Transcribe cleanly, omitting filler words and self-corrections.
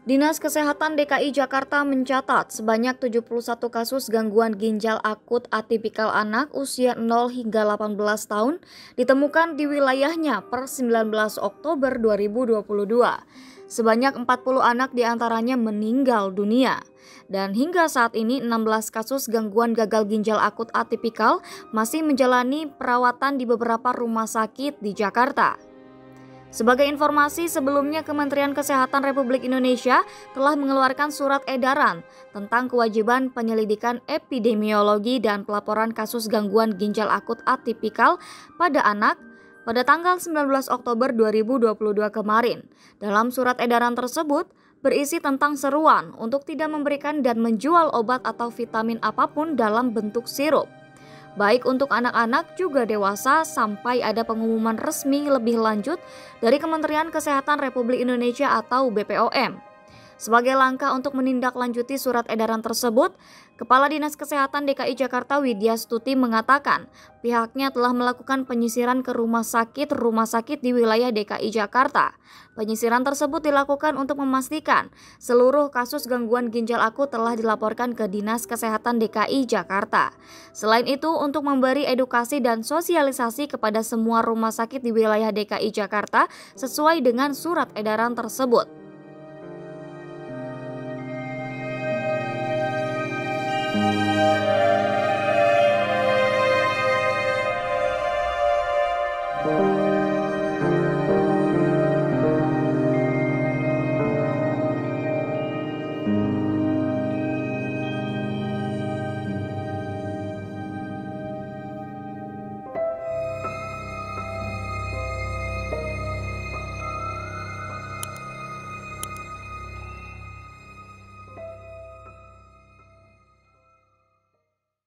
Dinas Kesehatan DKI Jakarta mencatat sebanyak 71 kasus gangguan ginjal akut atipikal anak usia 0 hingga 18 tahun ditemukan di wilayahnya per 19 Oktober 2022. Sebanyak 40 anak diantaranya meninggal dunia. Dan hingga saat ini 16 kasus gangguan gagal ginjal akut atipikal masih menjalani perawatan di beberapa rumah sakit di Jakarta. Sebagai informasi, sebelumnya Kementerian Kesehatan Republik Indonesia telah mengeluarkan surat edaran tentang kewajiban penyelidikan epidemiologi dan pelaporan kasus gangguan ginjal akut atipikal pada anak pada tanggal 19 Oktober 2022 kemarin. Dalam surat edaran tersebut berisi tentang seruan untuk tidak memberikan dan menjual obat atau vitamin apapun dalam bentuk sirup, baik untuk anak-anak juga dewasa, sampai ada pengumuman resmi lebih lanjut dari Kementerian Kesehatan Republik Indonesia atau BPOM. Sebagai langkah untuk menindaklanjuti surat edaran tersebut, Kepala Dinas Kesehatan DKI Jakarta Widya Stuti mengatakan pihaknya telah melakukan penyisiran ke rumah sakit di wilayah DKI Jakarta. Penyisiran tersebut dilakukan untuk memastikan seluruh kasus gangguan ginjal akut telah dilaporkan ke Dinas Kesehatan DKI Jakarta. Selain itu, untuk memberi edukasi dan sosialisasi kepada semua rumah sakit di wilayah DKI Jakarta sesuai dengan surat edaran tersebut.